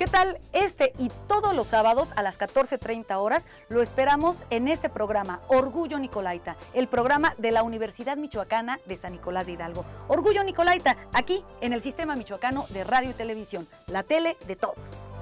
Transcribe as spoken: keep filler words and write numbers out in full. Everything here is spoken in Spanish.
¿Qué tal? Este y todos los sábados a las catorce treinta horas lo esperamos en este programa Orgullo Nicolaita, el programa de la Universidad Michoacana de San Nicolás de Hidalgo. Orgullo Nicolaita, aquí en el Sistema Michoacano de Radio y Televisión, la tele de todos.